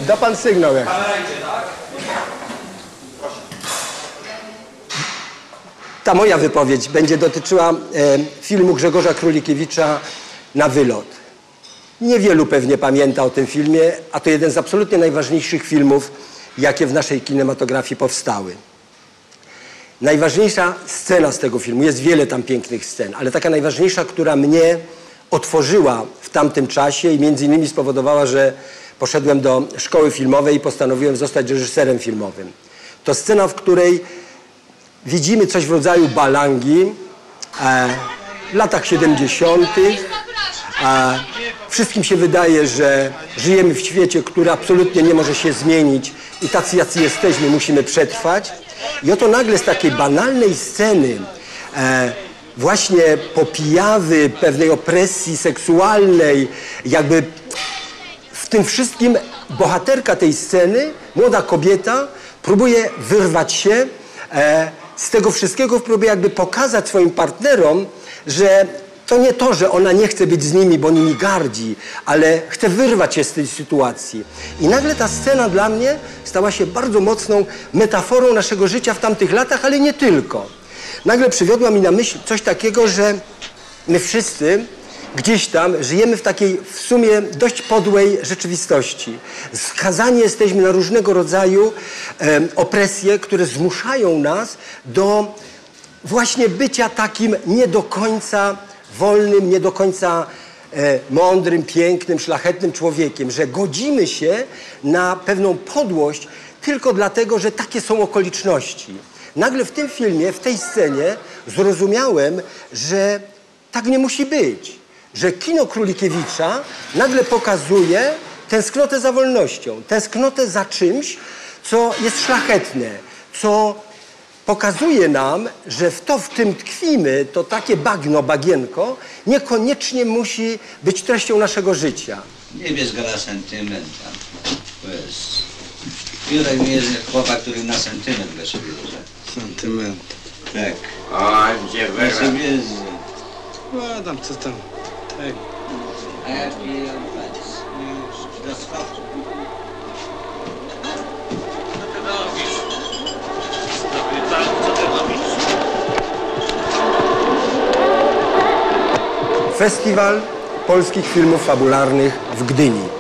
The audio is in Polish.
Da pan sygnał jak. Kamera idzie, tak? Proszę. Ta moja wypowiedź będzie dotyczyła filmu Grzegorza Królikiewicza Na wylot. Niewielu pewnie pamięta o tym filmie, a to jeden z absolutnie najważniejszych filmów, jakie w naszej kinematografii powstały. Najważniejsza scena z tego filmu, jest wiele tam pięknych scen, ale taka najważniejsza, która mnie otworzyła w tamtym czasie i między innymi spowodowała, że poszedłem do szkoły filmowej i postanowiłem zostać reżyserem filmowym. To scena, w której widzimy coś w rodzaju balangi w latach 70. Wszystkim się wydaje, że żyjemy w świecie, który absolutnie nie może się zmienić i tacy, jacy jesteśmy, musimy przetrwać. I oto nagle z takiej banalnej sceny, właśnie popijawy pewnej opresji seksualnej, jakby w tym wszystkim bohaterka tej sceny, młoda kobieta, próbuje wyrwać się z tego wszystkiego, próbuje jakby pokazać swoim partnerom, że to nie to, że ona nie chce być z nimi, bo nimi gardzi, ale chce wyrwać się z tej sytuacji. I nagle ta scena dla mnie stała się bardzo mocną metaforą naszego życia w tamtych latach, ale nie tylko. Nagle przywiodła mi na myśl coś takiego, że my wszyscy gdzieś tam żyjemy w takiej w sumie dość podłej rzeczywistości. Skazani jesteśmy na różnego rodzaju opresje, które zmuszają nas do właśnie bycia takim nie do końca wolnym, nie do końca mądrym, pięknym, szlachetnym człowiekiem, że godzimy się na pewną podłość tylko dlatego, że takie są okoliczności. Nagle w tym filmie, w tej scenie zrozumiałem, że tak nie musi być. Że kino Królikiewicza nagle pokazuje tęsknotę za wolnością, tęsknotę za czymś, co jest szlachetne, co pokazuje nam, że w tym tkwimy, to takie bagno, bagienko, niekoniecznie musi być treścią naszego życia. Nie bierz go na sentyment. Jurek jest chłopak, który na sentyment go sobie bierze. Sentyment. Tak. A gdzie Ja sobie no tam, co tam. Tak. A ja piję już do skoku. Festiwal Polskich Filmów Fabularnych w Gdyni.